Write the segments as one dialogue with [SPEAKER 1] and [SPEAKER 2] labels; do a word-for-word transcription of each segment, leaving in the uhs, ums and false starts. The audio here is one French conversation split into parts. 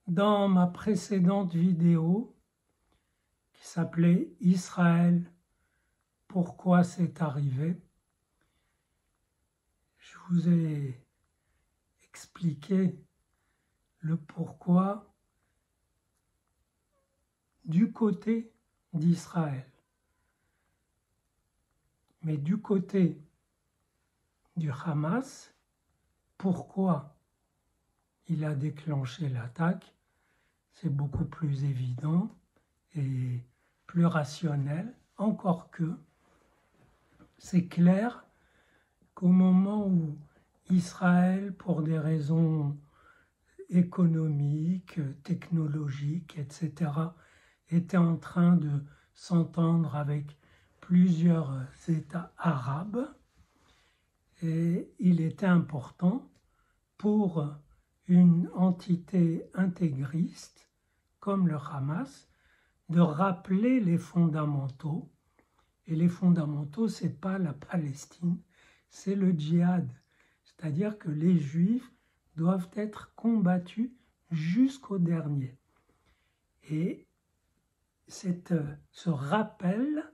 [SPEAKER 1] Dans ma précédente vidéo qui s'appelait « Israël, pourquoi c'est arrivé ?» je vous ai expliqué le pourquoi du côté d'Israël. Mais du côté du Hamas, pourquoi il a déclenché l'attaque, c'est beaucoup plus évident et plus rationnel, encore que c'est clair qu'au moment où Israël, pour des raisons économiques, technologiques, et cetera, était en train de s'entendre avec plusieurs États arabes, et il était important pour une entité intégriste comme le Hamas de rappeler les fondamentaux. Et les fondamentaux, ce n'est pas la Palestine, c'est le djihad. C'est-à-dire que les Juifs doivent être combattus jusqu'au dernier. Et cette, ce rappel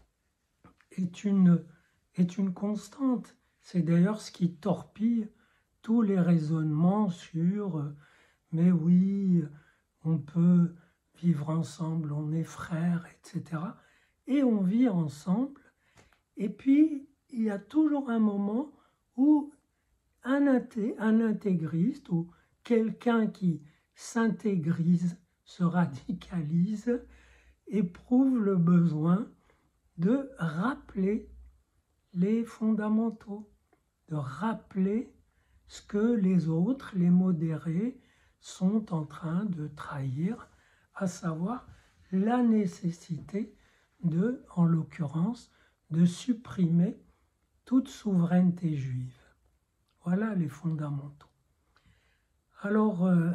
[SPEAKER 1] est une, est une constante. C'est d'ailleurs ce qui torpille tous les raisonnements sur euh, « mais oui, on peut vivre ensemble, on est frères, et cetera » Et on vit ensemble. Et puis, il y a toujours un moment où un, inté un intégriste ou quelqu'un qui s'intégrise, se radicalise, éprouve le besoin de rappeler les fondamentaux, de rappeler ce que les autres, les modérés, sont en train de trahir, à savoir la nécessité de, en l'occurrence, de supprimer toute souveraineté juive. Voilà les fondamentaux. Alors, euh,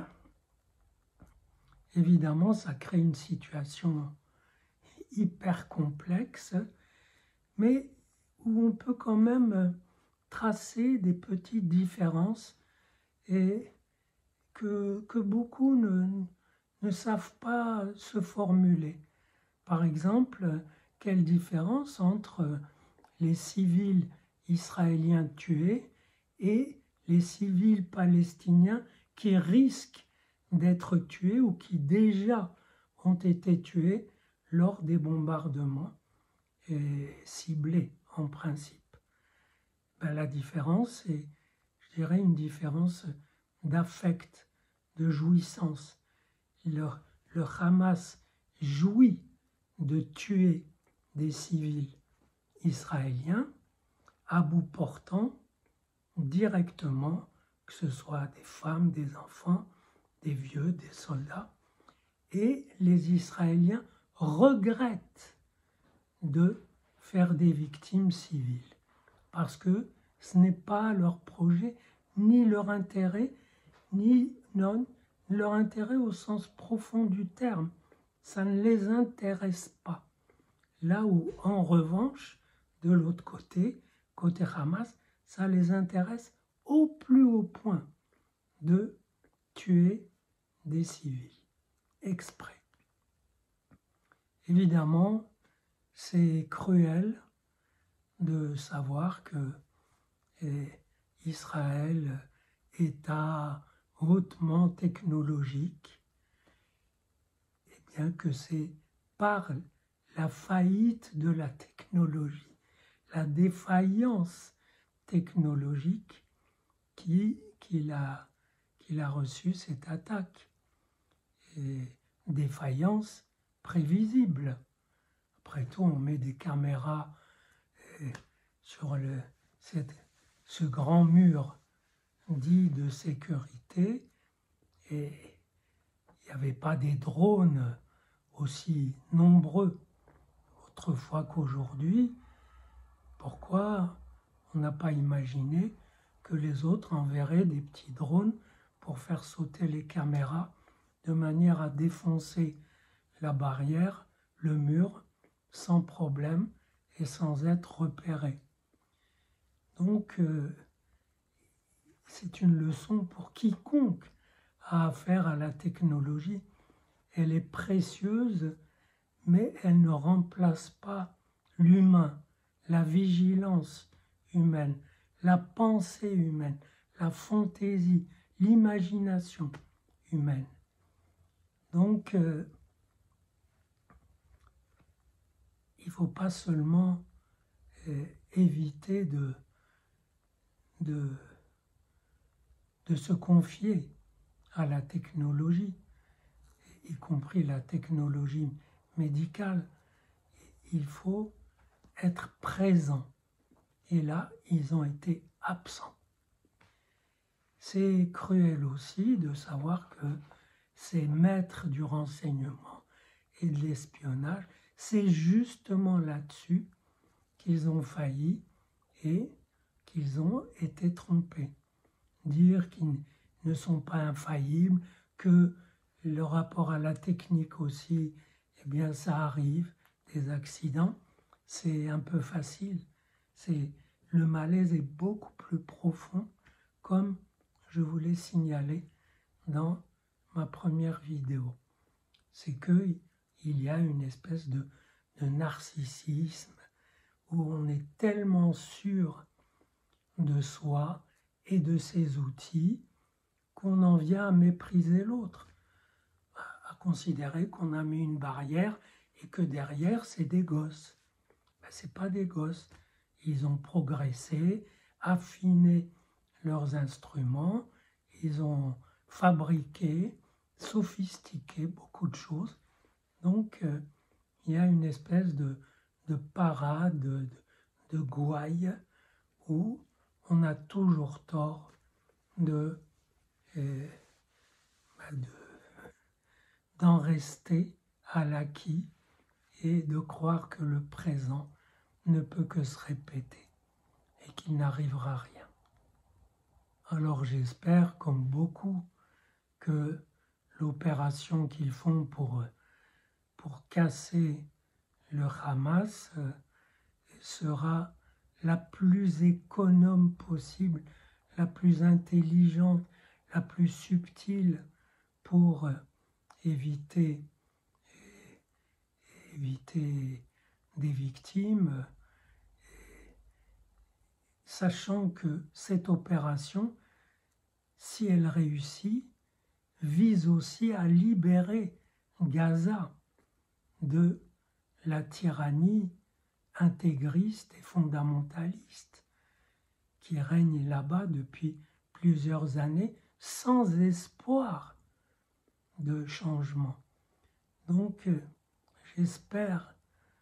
[SPEAKER 1] évidemment, ça crée une situation hyper complexe, mais où on peut quand même tracer des petites différences et que, que beaucoup ne, ne savent pas se formuler. Par exemple, quelle différence entre les civils israéliens tués et les civils palestiniens qui risquent d'être tués ou qui déjà ont été tués lors des bombardements et ciblés en principe. Ben, la différence, c'est, je dirais, une différence d'affect, de jouissance. Le, le Hamas jouit de tuer des civils israéliens à bout portant directement, que ce soit des femmes, des enfants, des vieux, des soldats, et les Israéliens regrettent de faire des victimes civiles, parce que ce n'est pas leur projet, ni leur intérêt, ni non, leur intérêt au sens profond du terme. Ça ne les intéresse pas. Là où, en revanche, de l'autre côté, côté Hamas, ça les intéresse au plus haut point de tuer des civils, exprès. Évidemment, c'est cruel de savoir que eh, Israël, État hautement technologique, et bien que c'est par la faillite de la technologie, la défaillance technologique qui, qu'il a, qu'il a reçu cette attaque. Et défaillance prévisible. Après tout, on met des caméras sur le, cette, ce grand mur dit de sécurité et il n'y avait pas des drones aussi nombreux autrefois qu'aujourd'hui. Pourquoi on n'a pas imaginé que les autres enverraient des petits drones pour faire sauter les caméras de manière à défoncer la barrière, le mur, sans problème et sans être repérés. Donc, euh, c'est une leçon pour quiconque a affaire à la technologie. Elle est précieuse, mais elle ne remplace pas l'humain, la vigilance humaine, la pensée humaine, la fantaisie, l'imagination humaine. Donc, euh, il ne faut pas seulement euh, éviter de, de, de se confier à la technologie, y compris la technologie médicale. Il faut être présent. Et là, ils ont été absents. C'est cruel aussi de savoir que ces maîtres du renseignement et de l'espionnage, c'est justement là-dessus qu'ils ont failli et qu'ils ont été trompés. Dire qu'ils ne sont pas infaillibles, que le rapport à la technique aussi, eh bien ça arrive, des accidents, c'est un peu facile. C'est, le malaise est beaucoup plus profond, comme je vous l'ai signalé dans ma première vidéo. C'est qu'il y a une espèce de, de narcissisme où on est tellement sûr de soi et de ses outils qu'on en vient à mépriser l'autre, à considérer qu'on a mis une barrière et que derrière c'est des gosses. Ben, c'est pas des gosses. Ils ont progressé, affiné leurs instruments, ils ont fabriqué, sophistiqué beaucoup de choses. Donc euh, il y a une espèce de, de parade, de, de gouaille où on a toujours tort de, euh, de, d'en rester à l'acquis et de croire que le présent ne peut que se répéter et qu'il n'arrivera rien. Alors j'espère, comme beaucoup, que l'opération qu'ils font pour, pour casser le Hamas euh, sera la plus économe possible, la plus intelligente, la plus subtile pour euh, éviter, éviter des victimes, sachant que cette opération, si elle réussit, vise aussi à libérer Gaza de la tyrannie intégriste et fondamentaliste qui règne là-bas depuis plusieurs années sans espoir de changement. Donc, j'espère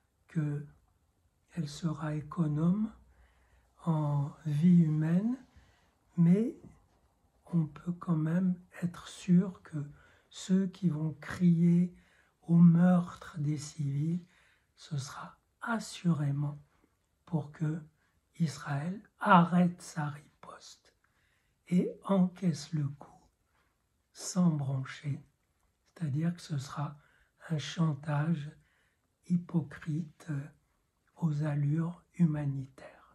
[SPEAKER 1] qu'elle sera économe en vie humaine, mais on peut quand même être sûr que ceux qui vont crier au meurtre des civils, ce sera assurément pour que Israël arrête sa riposte et encaisse le coup sans broncher. C'est-à-dire que ce sera un chantage hypocrite aux allures humanitaires.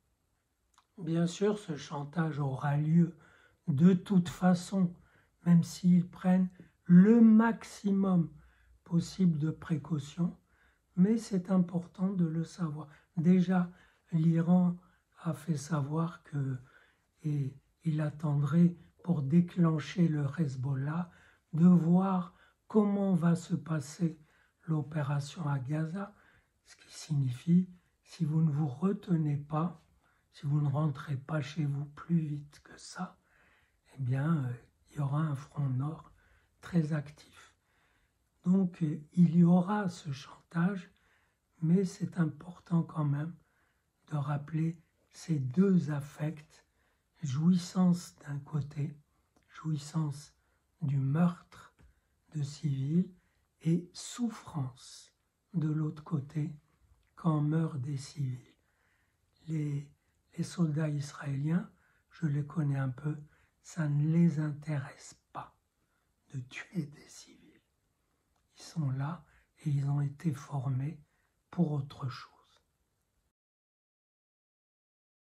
[SPEAKER 1] Bien sûr, ce chantage aura lieu de toute façon, même s'ils prennent le maximum possible de précautions, mais c'est important de le savoir. Déjà, l'Iran a fait savoir que et il attendrait pour déclencher le Hezbollah de voir comment va se passer l'opération à Gaza, ce qui signifie, si vous ne vous retenez pas, si vous ne rentrez pas chez vous plus vite que ça, eh bien, euh, il y aura un front nord très actif. Donc, euh, il y aura ce chantage, mais c'est important quand même de rappeler ces deux affects, jouissance d'un côté, jouissance du meurtre de civils, et souffrance de l'autre côté quand meurent des civils. Les, les soldats israéliens, je les connais un peu, ça ne les intéresse pas de tuer des civils. Ils sont là et ils ont été formés pour autre chose.